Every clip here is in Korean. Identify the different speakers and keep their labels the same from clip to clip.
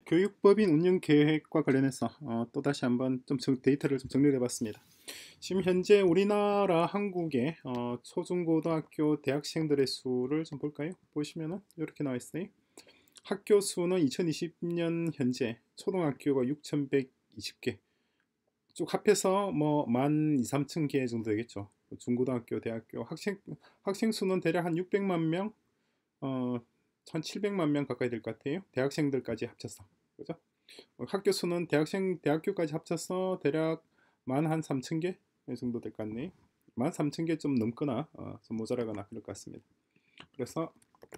Speaker 1: 교육법인 운영 계획과 관련해서 또다시 한번 좀 데이터를 좀 정리해 봤습니다. 지금 현재 우리나라 한국의 초중고등학교 대학생들의 수를 좀 볼까요? 보시면은 이렇게 나와 있어요. 학교 수는 2020년 현재 초등학교가 6,120개, 쭉 합해서 뭐 12,000개 정도 되겠죠. 중고등학교, 대학교 학생 수는 대략 한 600만 명, 어, 한 700만 명 가까이 될 것 같아요. 대학생들까지 합쳐서. 그죠? 학교 수는 대학교까지 합쳐서 대략 만 한 3천 개 정도 될 것 같네요. 13,000개 좀 넘거나 좀 모자라거나 그럴 것 같습니다. 그래서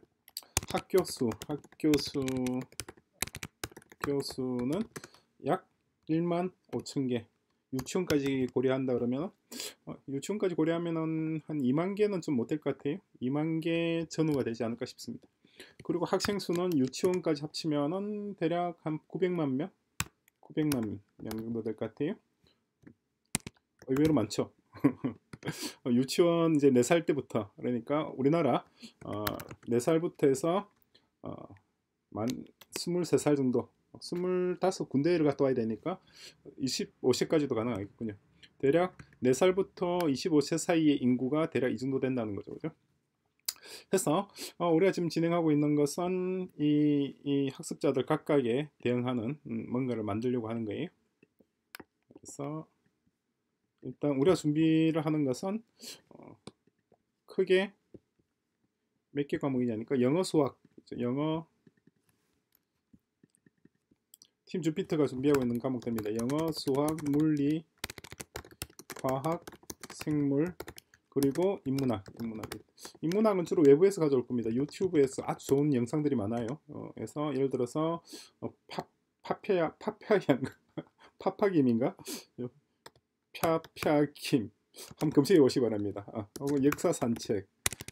Speaker 1: 학교 수는 약 1만 5천 개. 유치원까지 고려한다 그러면 유치원까지 고려하면은 한 2만 개는 좀 못 될 것 같아요. 2만 개 전후가 되지 않을까 싶습니다. 그리고 학생 수는 유치원까지 합치면은 대략 한 900만 명, 900만 명 정도 될 것 같아요. 의외로 많죠. 유치원 이제 4살 때부터, 그러니까 우리나라 4살부터 해서 만 23살 정도, 25군데를 갔다 와야 되니까 25세까지도 가능하겠군요. 대략 4살부터 25세 사이의 인구가 대략 이 정도 된다는 거죠. 그죠? 해서 우리가 지금 진행하고 있는 것은 이 학습자들 각각에 대응하는 뭔가를 만들려고 하는 거예요. 그래서 일단 우리가 준비를 하는 것은 크게 몇 개 과목이냐니까 영어, 수학, 영어, 팀 주피터가 준비하고 있는 과목들입니다. 영어, 수학, 물리, 과학, 생물, 그리고 인문학은 주로 외부에서 가져올 겁니다. 유튜브에서 아주 좋은 영상들이 많아요. 그래서 예를 들어서 파파야인가 파파김인가 파파김 한번 검색해 보시기 바랍니다. 혹은 역사 산책,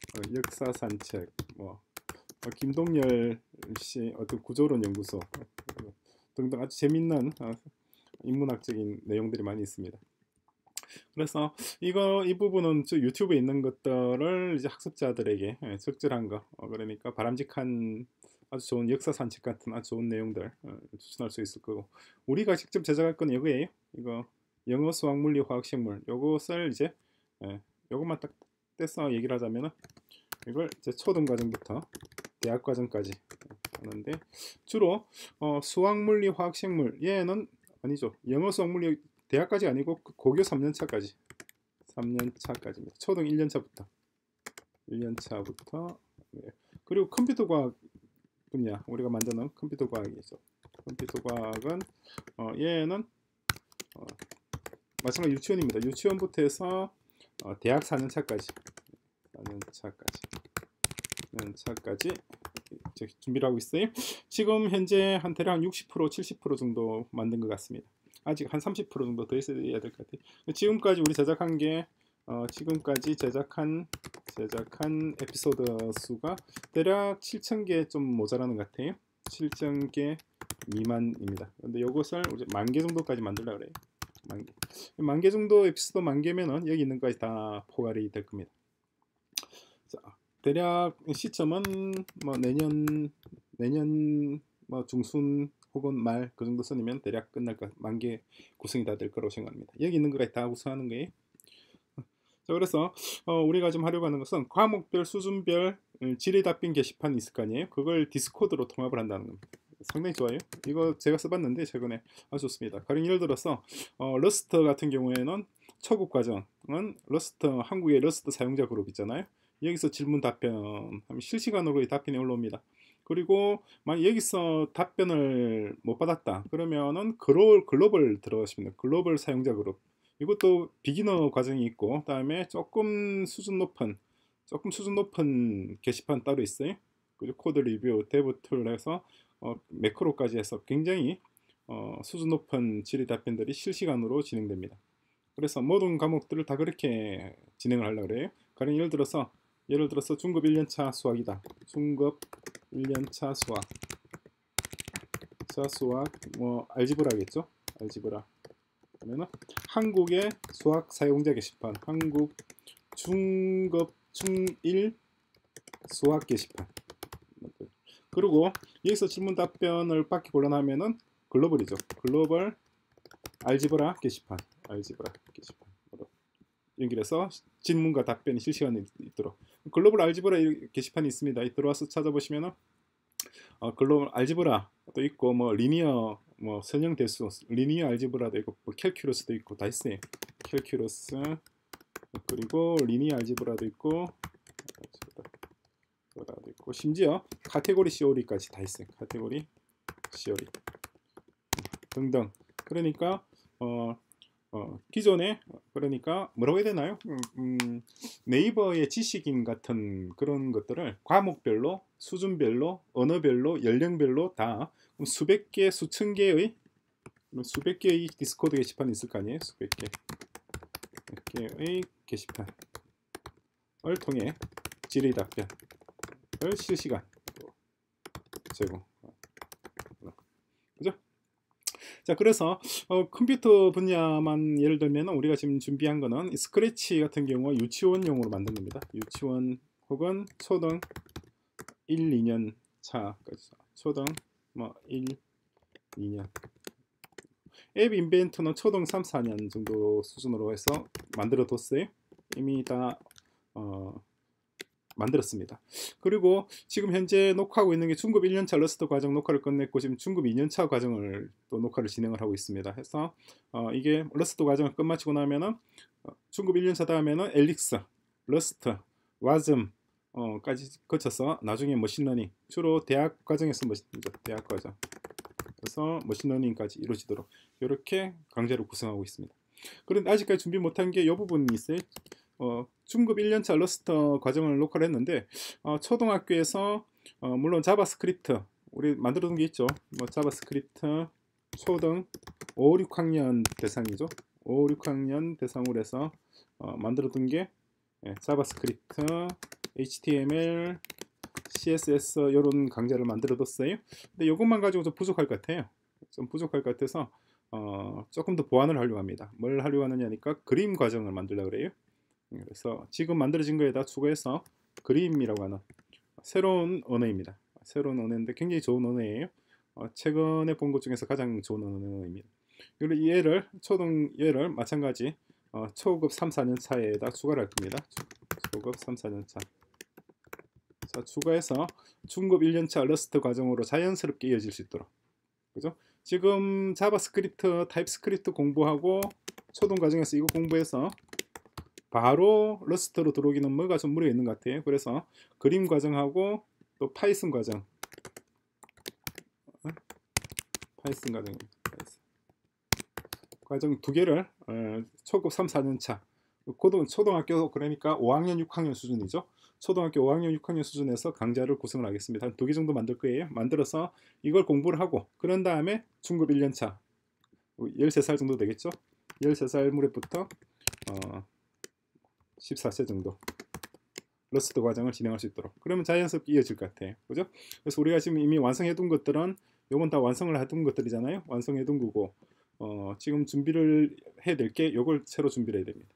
Speaker 1: 뭐 김동열 씨 어떤 구조론 연구소 등등 아주 재밌는 인문학적인 내용들이 많이 있습니다. 그래서 이 부분은 유튜브에 있는 것들을 이제 학습자들에게 적절한 거, 그러니까 바람직한 아주 좋은 역사 산책 같은 아주 좋은 내용들 추천할 수 있을 거고, 우리가 직접 제작할 건 이거예요. 이거 영어, 수학, 물리, 화학, 생물 요것을 이제 요것만 딱 떼서 얘기를 하자면은 이걸 이제 초등 과정부터 대학 과정까지 하는데, 주로 수학, 물리, 화학, 생물 얘는 아니죠. 영어, 수학, 물리 대학까지 아니고 고교 3년차까지 3년차까지입니다. 초등 1년차부터 네. 그리고 컴퓨터 과학 분야 우리가 만드는 컴퓨터 과학이죠. 컴퓨터 과학은 얘는 마찬가지 유치원입니다. 유치원부터 해서 대학 4년차까지 준비를 하고 있어요. 지금 현재 한 대략 한 60%, 70% 정도 만든 것 같습니다. 아직 한 30% 정도 더 있어야 될 것 같아요. 지금까지 우리 제작한 게 지금까지 제작한 에피소드 수가 대략 7,000개 좀 모자라는 것 같아요. 7,000개 미만입니다. 근데 이것을 우리 10,000개 정도까지 만들려고 그래요. 10,000개 정도 에피소드 10,000개면은 여기 있는 것까지 다 포괄이 될 겁니다. 자, 대략 시점은 뭐 내년 뭐 중순 혹은 말 그 정도 선이면 대략 끝날 것, 10,000개 구성이 다 될 거라고 생각합니다. 여기 있는 것까지 다 구성하는 거예요. 자, 그래서 우리가 지금 하려고 하는 것은 과목별, 수준별 질의 답변 게시판이 있을 거 아니에요. 그걸 디스코드로 통합을 한다는 겁니다. 상당히 좋아요. 이거 제가 써봤는데 최근에 아주 좋습니다. 가령 예를 들어서 러스트 같은 경우에는 초급 과정은 한국의 러스트 사용자 그룹 있잖아요. 여기서 질문 답변 하면 실시간으로 답변이 올라옵니다. 그리고 만약 여기서 답변을 못 받았다 그러면은 글로벌 들어가시면 돼요. 글로벌 사용자 그룹. 이것도 비기너 과정이 있고, 그다음에 조금 수준 높은 게시판 따로 있어요. 그리고 코드 리뷰, 데브 툴 해서 매크로까지 해서 굉장히 수준 높은 질의 답변들이 실시간으로 진행됩니다. 그래서 모든 과목들을 다 그렇게 진행을 하려고 그래요. 가령 예를 들어서 중급 1년차 수학이다. 중급 1년차 수학 뭐 알지브라겠죠? 알지브라. 그러면은 한국의 수학 사용자 게시판, 한국 중급 중1 수학 게시판. 그리고 여기서 질문 답변을 받기 곤란하면은 글로벌이죠. 글로벌 알지브라 게시판으로 연결해서 질문과 답변이 실시간에 있도록. 글로벌 알지브라 게시판이 있습니다. 들어와서 찾아보시면은 글로벌 알지브라도 있고 뭐 리니어 뭐 선형 대수 리니어 알지브라도 있고 뭐 캘큘러스도 있고 다 있어요. 캘큘러스 그리고 리니어 알지브라도 있고 심지어 카테고리 시오리까지 다 있어요. 카테고리 시오리 등등. 그러니까 기존에 그러니까 뭐라고 해야 되나요? 네이버의 지식인 같은 그런 것들을 과목별로, 수준별로, 언어별로, 연령별로 다 수백 개, 수천 개의 디스코드 게시판이 있을 거 아니에요? 수백 개의 게시판을 통해 질의 답변을 실시간 제공. 그죠? 자, 그래서 컴퓨터 분야만 예를 들면 우리가 지금 준비한 거는 스크래치 같은 경우 유치원용으로 만든 겁니다. 유치원 혹은 초등 1, 2년 차까지 초등 뭐 1, 2년 앱 인벤트는 초등 3, 4년 정도 수준으로 해서 만들어 뒀어요. 이미 다 만들었습니다. 그리고 지금 현재 녹화하고 있는 게 중급 1년차 러스트 과정 녹화를 끝냈고 지금 중급 2년차 과정을 또 녹화를 진행을 하고 있습니다. 해서 이게 러스트 과정을 끝마치고 나면은 중급 1년차 다음에는 엘릭스, 러스트, 와즘 까지 거쳐서 나중에 머신러닝 주로 대학 과정에서 대학 과정 그래서 머신러닝까지 이루어지도록 이렇게 강좌를 구성하고 있습니다. 그런데 아직까지 준비 못한 게 이 부분이 있어요. 중급 1년차 러스터 과정을 녹화를 했는데 초등학교에서 물론 자바스크립트 우리 만들어 둔 게 있죠. 뭐 자바스크립트 초등 5, 6학년 대상이죠. 5, 6학년 대상으로 해서 만들어 둔 게 자바스크립트, HTML, CSS 이런 강좌를 만들어 뒀어요. 근데 이것만 가지고 좀 부족할 것 같아요. 좀 부족할 것 같아서 조금 더 보완을 하려고 합니다. 뭘 하려고 하느냐니까 그림 과정을 만들려고 그래요. 그래서 지금 만들어진 거에다 추가해서 그림이라고 하는 새로운 언어입니다. 새로운 언어인데 굉장히 좋은 언어예요. 최근에 본 것 중에서 가장 좋은 언어입니다. 그리고 얘를 마찬가지 초급 3, 4년 차에다 추가를 할 겁니다. 초급 3, 4년 차. 자, 추가해서 중급 1년차 러스트 과정으로 자연스럽게 이어질 수 있도록. 그죠? 지금 자바스크립트, 타입스크립트 공부하고 초등 과정에서 이거 공부해서 바로 러스트로 들어오기는 뭐가 좀 무리가 있는 것 같아요. 그래서 그림 과정하고 또 파이썬 과정 과정 두 개를 초급 3, 4년차 초등학교 그러니까 5학년, 6학년 수준이죠. 초등학교 5학년, 6학년 수준에서 강좌를 구성을 하겠습니다. 한 2개 정도 만들 거예요. 만들어서 이걸 공부를 하고 그런 다음에 중급 1년차 13살 정도 되겠죠. 13살 무렵부터 14세 정도 러스트 과정을 진행할 수 있도록 그러면 자연스럽게 이어질 것 같아요. 그죠? 그래서 우리가 지금 이미 완성해 둔 것들은 요건 다 완성을 해둔 것들이잖아요. 완성해 둔 거고 지금 준비를 해야 될 게 요걸 새로 준비를 해야 됩니다.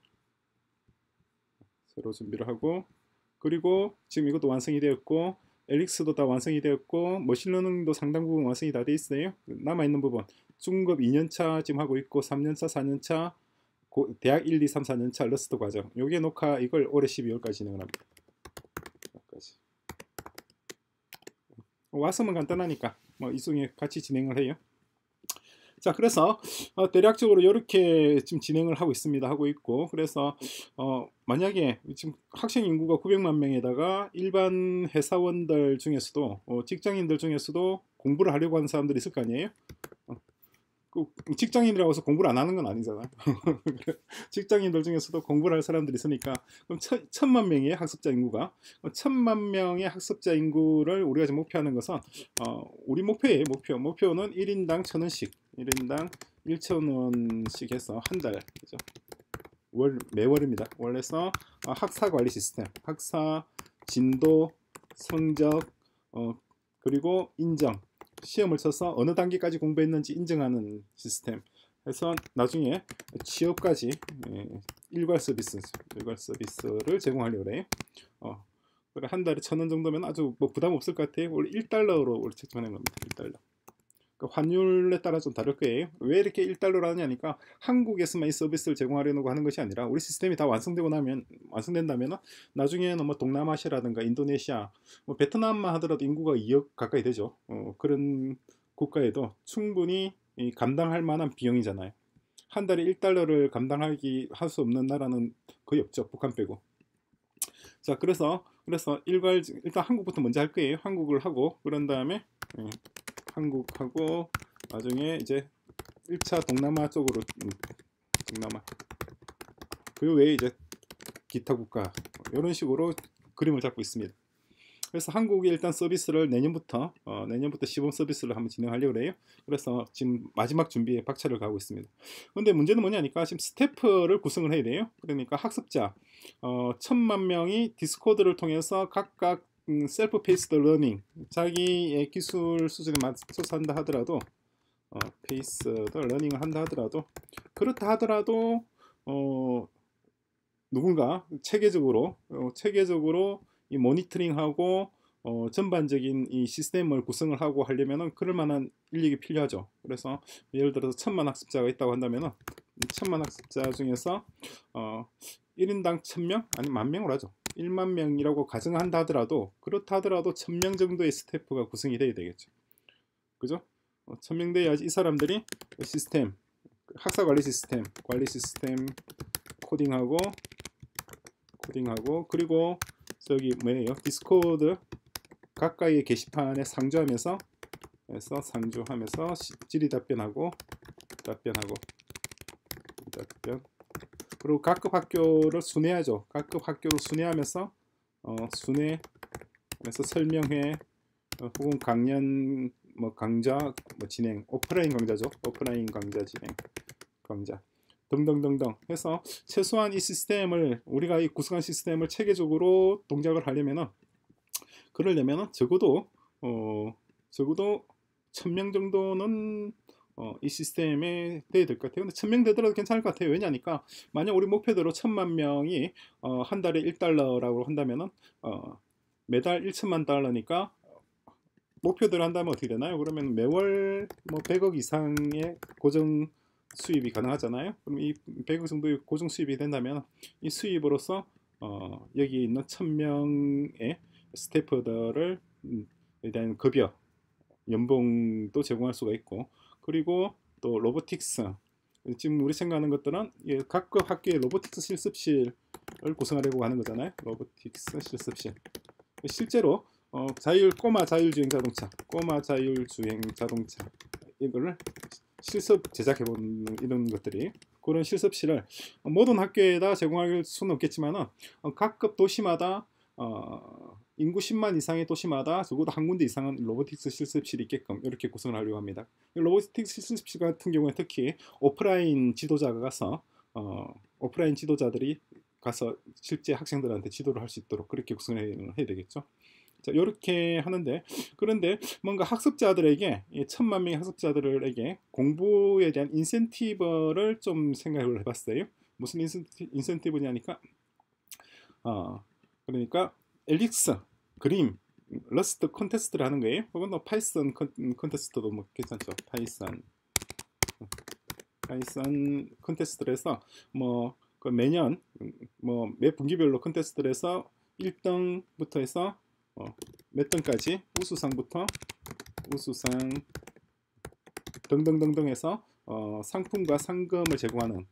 Speaker 1: 새로 준비를 하고 그리고 지금 이것도 완성이 되었고 엘릭스도 다 완성이 되었고 머신러닝도 상당 부분 완성이 다 돼 있어요. 남아있는 부분 중급 2년차 지금 하고 있고 3년차, 4년차 대학 1, 2, 3, 4년차 러스트 과정 요게 녹화 이걸 올해 12월까지 진행을 합니다. 왔으면 간단하니까 뭐 이 중에 같이 진행을 해요. 자, 그래서 대략적으로 이렇게 지금 진행을 하고 있습니다. 하고 있고 그래서 만약에 지금 학생 인구가 900만 명에다가 일반 회사원들 중에서도 직장인들 중에서도 공부를 하려고 하는 사람들이 있을 거 아니에요? 직장인이라고 해서 공부를 안 하는 건 아니잖아요. 직장인들 중에서도 공부를 할 사람들이 있으니까 그럼 1000만 명의 학습자 인구가 1000만 명의 학습자 인구를 우리가 지금 목표하는 것은 우리 목표예요. 목표는 1인당 1000원씩 1인당 1,000원씩 해서 한 달 그죠? 매월입니다. 월에서 학사 관리 시스템 학사 진도 성적 그리고 인정 시험을 쳐서 어느 단계까지 공부했는지 인정하는 시스템 해서 나중에 취업까지 일괄 서비스를 제공하려고 해요. 그래, 한 달에 1,000원 정도면 아주 뭐 부담 없을 것 같아요. 원래 1달러로 원래 책정하는 겁니다. 1달러. 그러니까 환율에 따라 좀 다를 거예요. 왜 이렇게 1달러로 하냐니까 한국에서만 이 서비스를 제공하려고 하는 것이 아니라 우리 시스템이 다 완성된다면 나중에는 뭐 동남아시아라든가 인도네시아, 뭐 베트남만 하더라도 인구가 2억 가까이 되죠. 그런 국가에도 충분히 감당할 만한 비용이잖아요. 한 달에 1달러를 감당하기 할 수 없는 나라는 거의 없죠. 북한 빼고. 자, 그래서 일단 한국부터 먼저 할 거예요. 한국을 하고 그런 다음에 한국하고 나중에 이제 1차 동남아 쪽으로 동남아 그 외에 이제 기타 국가 이런 식으로 그림을 잡고 있습니다. 그래서 한국이 일단 서비스를 내년부터 시범 서비스를 한번 진행하려고 해요. 그래서 지금 마지막 준비에 박차를 가고 있습니다. 근데 문제는 뭐냐니까 지금 스태프를 구성을 해야 돼요. 그러니까 학습자 1,000만 명이 디스코드를 통해서 각각 셀프 페이스드 러닝 자기의 기술 수준에 맞춰서 한다 하더라도 페이스드 러닝을 한다 하더라도 그렇다 하더라도 누군가 체계적으로 이 모니터링하고 전반적인 이 시스템을 구성을 하고 하려면은 그럴 만한 인력이 필요하죠. 그래서 예를 들어서 1,000만 학습자가 있다고 한다면은 1,000만 학습자 중에서 1인당 1,000명 아니 10,000명으로 하죠. 1만 명이라고 가정한다 하더라도 그렇다 하더라도 1,000명 정도의 스태프가 구성이 돼야 되겠죠. 그죠? 1,000명 돼야지 이 사람들이 시스템 학사 관리 시스템 코딩하고 그리고 저기 뭐예요? 디스코드 가까이의 게시판에 상주하면서 질의 답변 그리고 각급 학교를 순회하죠. 각급 학교를 순회하면서 순회하면서 설명회 혹은 강연 강좌 진행 오프라인 강좌죠. 오프라인 강좌 진행 강좌 등등등등 해서 최소한 이 시스템을 우리가 이 구성한 시스템을 체계적으로 동작을 하려면은 그러려면은 적어도 1,000명 정도는 이 시스템에 돼야 될 것 같아요. 근데 1,000명 되더라도 괜찮을 것 같아요. 왜냐니까 만약 우리 목표대로 1,000만 명이 한 달에 1달러라고 한다면은 매달 1,000만 달러니까 목표대로 한다면 어떻게 되나요? 그러면 매월 뭐 100억 이상의 고정 수입이 가능하잖아요. 그럼 이 100억 정도의 고정 수입이 된다면 이 수입으로서 여기 있는 1,000명의 스태프들을 대한 급여, 연봉도 제공할 수가 있고 그리고 또 로보틱스 지금 우리 생각하는 것들은 각급 학교의 로보틱스 실습실을 구성하려고 하는 거잖아요. 로보틱스 실습실 실제로 꼬마 자율주행 자동차 이거를 실습 제작해보는 이런 것들이 그런 실습실을 모든 학교에다 제공할 수는 없겠지만 각급 도시마다 인구 10만 이상의 도시마다 적어도 한 군데 이상은 로보틱스 실습실이 있게끔 이렇게 구성을 하려고 합니다. 로보틱스 실습실 같은 경우에 특히 오프라인 지도자들이 가서 실제 학생들한테 지도를 할 수 있도록 그렇게 구성을 해야 되겠죠. 자, 이렇게 하는데 그런데 뭔가 학습자들에게 1,000만 명의 학습자들에게 공부에 대한 인센티브를 좀 생각을 해봤어요. 무슨 인센티브냐니까 그러니까 엘릭스, 그림, 러스트 콘테스트를 하는 거예요. 혹은 뭐 파이썬 콘테스트도 뭐 괜찮죠. 파이썬 콘테스트를 해서 그 매년 매 분기별로 콘테스트를 해서 1등부터 해서 몇 등까지 우수상 등등등등 해서 상품과 상금을 제공하는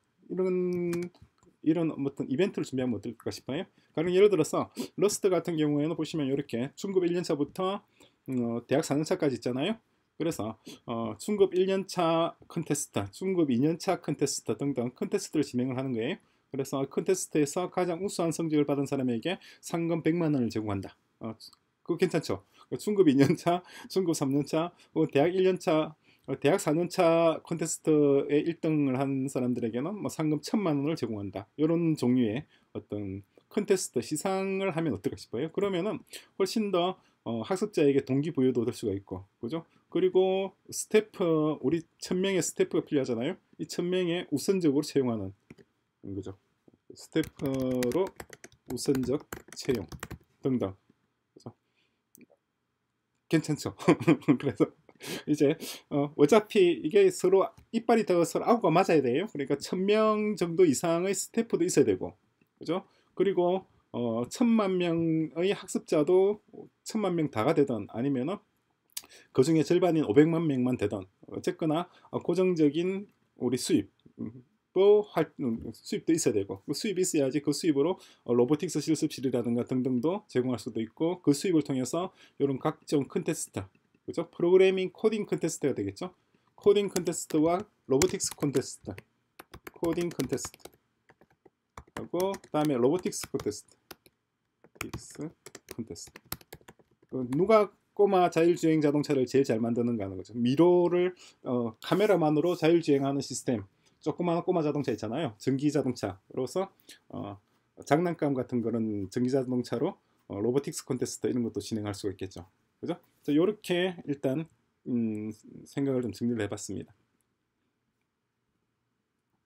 Speaker 1: 이런 어떤 이벤트를 준비하면 어떨까 싶어요. 가령 예를 들어서 러스트 같은 경우에는 보시면 이렇게 중급 1년차부터 대학 4년차까지 있잖아요. 그래서 중급 1년차 컨테스트, 중급 2년차 컨테스트 등등 컨테스트를 진행을 하는 거예요. 그래서 컨테스트에서 가장 우수한 성적을 받은 사람에게 상금 100만 원을 제공한다. 그거 괜찮죠? 중급 2년차, 중급 3년차, 대학 1년차, 대학 4년차 콘테스트에 1등을 한 사람들에게는 뭐 상금 1,000만 원을 제공한다. 이런 종류의 어떤 콘테스트 시상을 하면 어떨까 싶어요. 그러면은 훨씬 더 학습자에게 동기부여도 될 수가 있고, 그죠? 그리고 스태프, 우리 1,000명의 스태프가 필요하잖아요. 이 1,000명의 우선적으로 채용하는 거죠. 스태프로 우선적 채용 등등. 괜찮죠. 그래서 이제 어차피 이게 서로 이빨이 더 서로 아우가 맞아야 돼요. 그러니까 1000명 정도 이상의 스태프도 있어야 되고, 그죠? 그리고 1000만 명의 학습자도 1000만 명 다가 되든 아니면은 그 중에 절반인 500만 명만 되든 어쨌거나 고정적인 우리 수입 수입도 있어야 되고, 그 수입이 있어야지 그 수입으로 로보틱스 실습실이라든가 등등도 제공할 수도 있고, 그 수입을 통해서 이런 각종 컨테스트, 그죠? 프로그래밍 코딩 컨테스트가 되겠죠. 코딩 컨테스트와 로보틱스 콘테스트, 코딩 컨테스트 하고 그다음에 로보틱스 콘테스트, 누가 꼬마 자율주행 자동차를 제일 잘 만드는가 하는 거죠. 미로를 카메라만으로 자율주행하는 시스템, 조그마한 꼬마 자동차 있잖아요. 전기 자동차로서 장난감 같은 그런 전기 자동차로 로보틱스 콘테스트 이런 것도 진행할 수가 있겠죠. 그죠? 이렇게 일단 생각을 좀 정리를 해봤습니다.